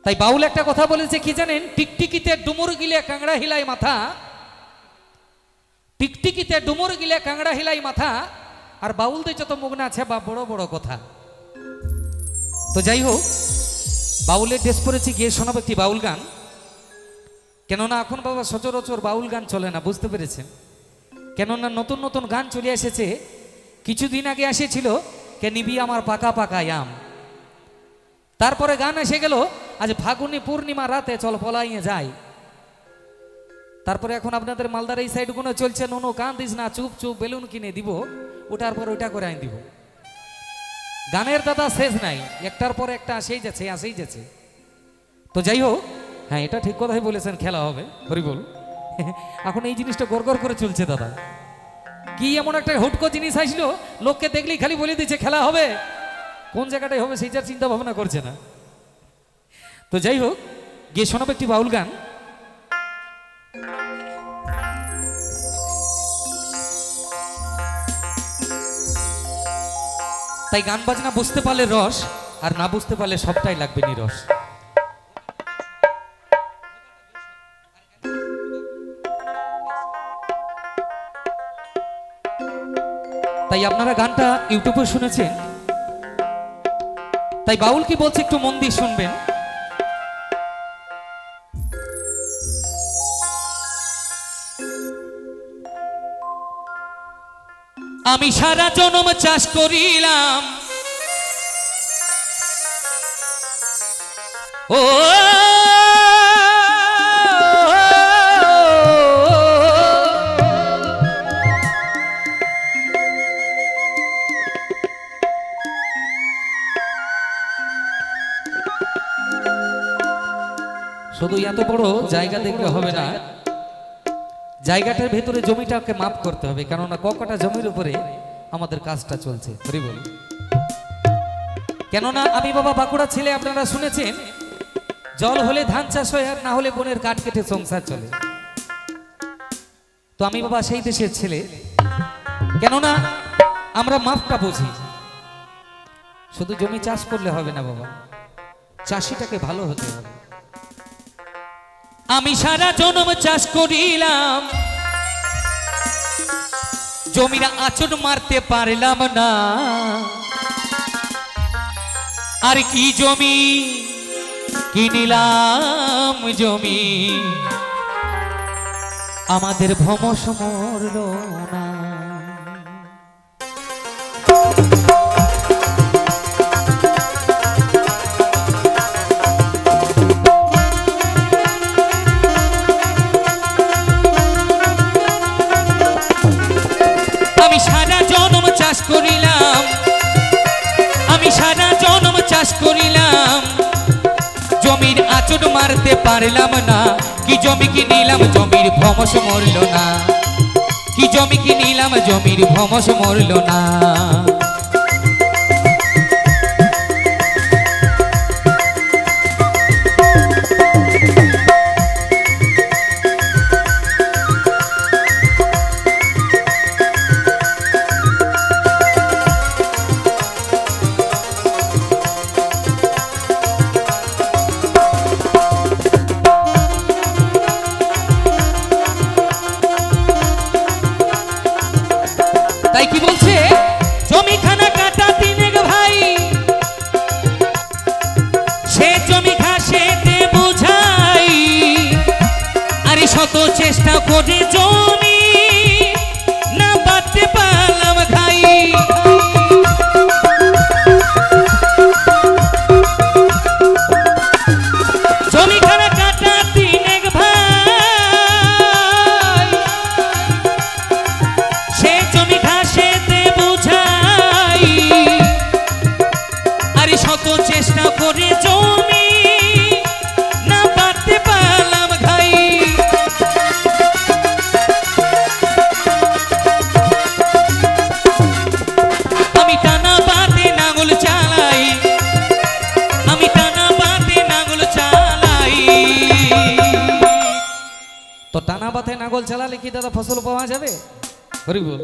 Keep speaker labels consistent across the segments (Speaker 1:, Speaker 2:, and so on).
Speaker 1: তাই বাউল একটা কথা বলেছে কি জানেন, টিকটিকিতে ডুমুর গিলে কাংড়া হিলাই মাথা, টিকটিকিতে ডুমুর গিলে কাংড়া হিলাই মাথা, আর বাউলদের যত মুখ না আছে বা বড় বড় কথা। তো যাই হোক, বাউলের ড্রেস পরেছি, গিয়ে শোনাবো একটি বাউল গান। কেননা এখন বাবা সচরাচর বাউল গান চলে না, বুঝতে পেরেছেন? কেননা নতুন নতুন গান চলে এসেছে। কিছুদিন আগে এসেছিল কে নিবি আমার পাকা পাকা আম, তারপরে গান এসে গেল আজ ফাগুনি পূর্ণিমা রাতে চল পলাইয়ে যাই। তারপরে এখন আপনাদের মালদার এই সাইড গুলো চলছে নুনু কান দিস না, চুপ চুপ বেলুন কিনে দিব, ওটার পর ওইটা করে আইন দিব। গানের দাদা শেষ নাই, একটার পর একটা আসেই যাচ্ছে আসেই যাচ্ছে। তো যাই হোক, হ্যাঁ এটা ঠিক কথাই বলেছেন, খেলা হবে হরিবল। এখন এই জিনিসটা গড়গড় করে চলছে দাদা। কি এমন একটা হুটকো জিনিস আসলো, লোককে দেখলেই খালি বলে দিচ্ছে খেলা হবে, কোন জায়গাটায় হবে সেইটার চিন্তা ভাবনা করছে না। তো যাই হোক, গিয়ে শোনাবো একটি বাউল গান। তাই গান বাজনা বুঝতে পারলে রস, আর না বুঝতে পারলে সবটাই লাগবে নিরস। তাই আপনারা গানটা ইউটিউবে শুনেছেন, তাই বাউল কি বলছে একটু মন দিয়ে শুনবেন। আমি সারা জনম চাষ করিলাম, ও শুধু এত বড় জায়গা দেখলে হবে না, জায়গাটার ভেতরে জমিটাকে মাপ করতে হবে, কেননা কটা জমির উপরে আমাদের কাজটা চলছে। হরিবল। কেননা আমি বাবা বাঁকুড়া ছেলে, আপনারা শুনেছেন জল হলে ধান চাষ হয়, আর না হলে বনের কাঠ কেটে সংসার চলে। তো আমি বাবা সেই দেশের ছেলে, কেননা আমরা মাপটা বুঝি। শুধু জমি চাষ করলে হবে না বাবা, চাষিটাকে ভালো হতে হবে। আমি সারা জনম চাষ করিলাম, জমিরা আঁচড় মারতে পারলাম না, আর কি জমি কিনিলাম জমি, আমাদের ভমস মরল না। আমি সারা জনম চাষ করিলাম, আমি সারা জনম চাষ করিলাম, জমির আঁচড় মারতে পারলাম না, কি জমি কি নিলাম জমির ভমস মরল না, কি জমি কি নিলাম জমির ভমস মরল না। তাই কি বলছে, জমি খানা কাটা তিনেক ভাই, সে জমি ঘাসেতে বুঝাই, আর শত চেষ্টা করে জমি না বাঁধতে পারলাম খাই। জমি খানা কাটা তিনেক ভাই, সে জমি ঘাসেতে বুঝাই, আর শত চেষ্টা করে জমি না বাঁধতে পারলাম ঘাই। আমি টানা বাঁধে নাঙল চালাই, আমি টানা বাঁধে নাঙল চালাই। তো টানা বাঁধে নাঙল চালালে কি দাদা ফসল পাওয়া যাবে? হরিবল।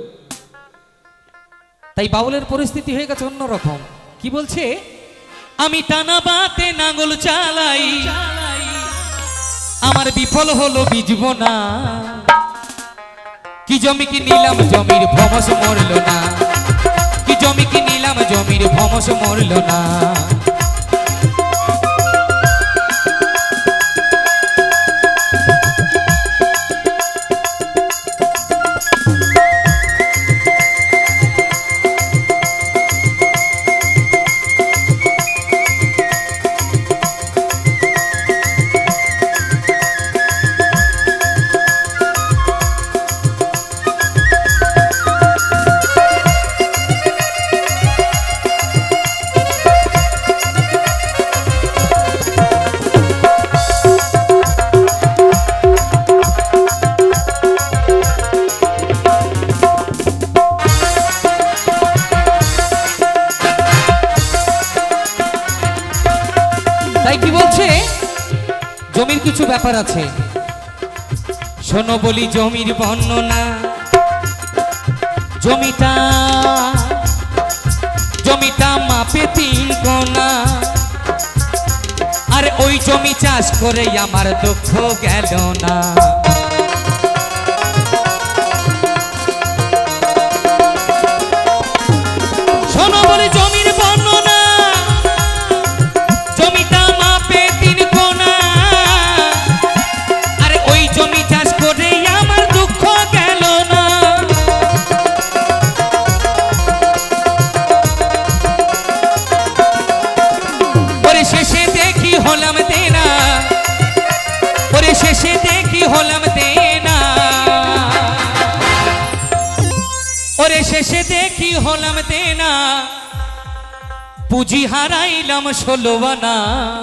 Speaker 1: তাই বাউলের পরিস্থিতি হয়ে গেছে অন্যরকম। কি বলছে, আমি টানা বাঁধে নাঙল চালাই, জ্বালাই আমার বিফল হলো বিজব না কি জমি কি নিলাম জমির ভমস মরল না কি জমি কি নিলাম জমির ভমস মরল না জমির কিছু ব্যাপার আছে শোনো বলি জমির বর্ণনা জমিটা মাপে 3 কোনা আর ওই জমি চাষ করে আমার দুঃখ গেল না শোনো বলি জমির বর্ণনা জমিটা মাপে 3 কোনা জমি চাষ করে আমার দুঃখ গেল না ওরে শেষে দেখি হলাম দেনা ওরে শেষে দেখি হলাম দেনা ওরে শেষে দেখি হলাম দেনা পুঁজি হারাইলাম 16 আনা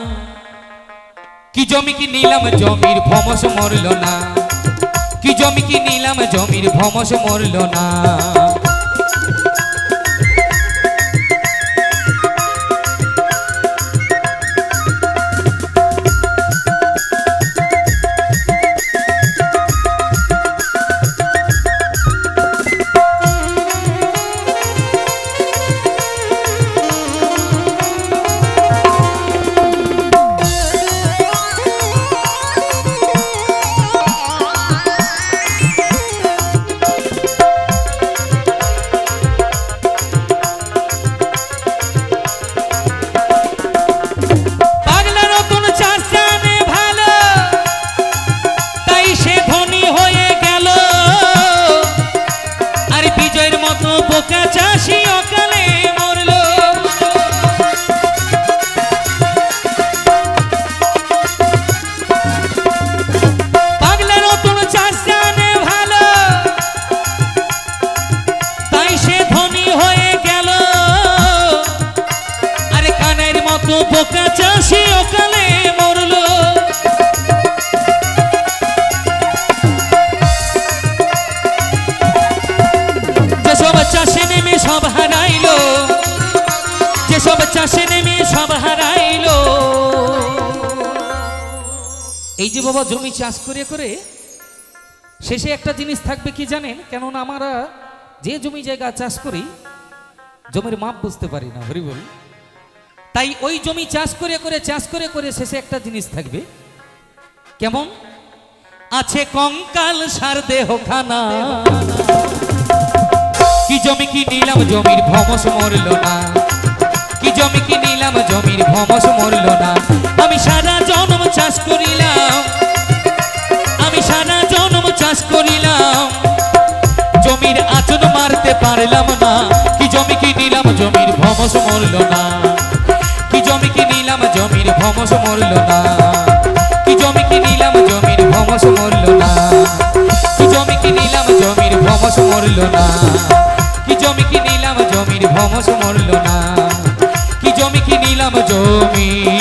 Speaker 1: কি জমি কি নিলাম জমির ভমস মরল না কি জমি কি নিলাম জমির ভমস মরল না বোকা চাষি অকালে মরল যেসব চাষে নেমে সব হারাইলো যেসব চাষে নেমে সব হারাইলো এই যে বাবা জমি চাষ করে করে শেষে একটা জিনিস থাকবে কি জানেন কেননা আমরা যে জমি জায়গা চাষ করি জমির মাপ বুঝতে পারি না হরি বল তাই ওই জমি চাষ করে করে শেষে একটা জিনিস থাকবে কেমন আছে কঙ্কাল সার দেহ খানা কি জমি কি নিলাম জমির ভমস মরল না কি জমি কি নিলাম জমির ভমস মরল না আমি সারা জন্ম চাষ করিলাম আমি সারা জন্ম চাষ করিলাম জমির আচন মারতে পারলাম না কি জমি কি নিলাম জমির ভমস মরল না কি জমি কি নিলাম জমির ভমস মরল না কি জমি কি নিলাম জমির ভমস মরল না কি জমি কি নিলাম জমির ভমস মরল না কি জমি কি নিলাম জমির ভমস মরল না কি জমি কি নিলাম জমি